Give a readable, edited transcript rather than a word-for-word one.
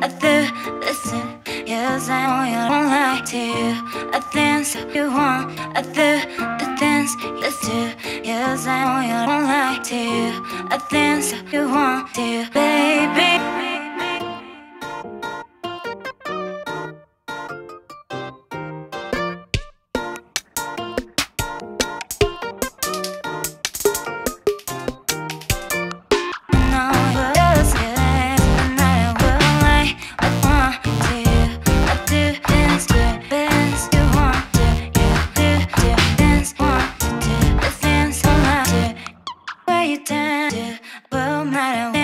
I do listen. Yes, I know you don't like to. I dance you want. I do the dance you do. Yes, I know you don't like to. I dance you want to, baby. Well, matter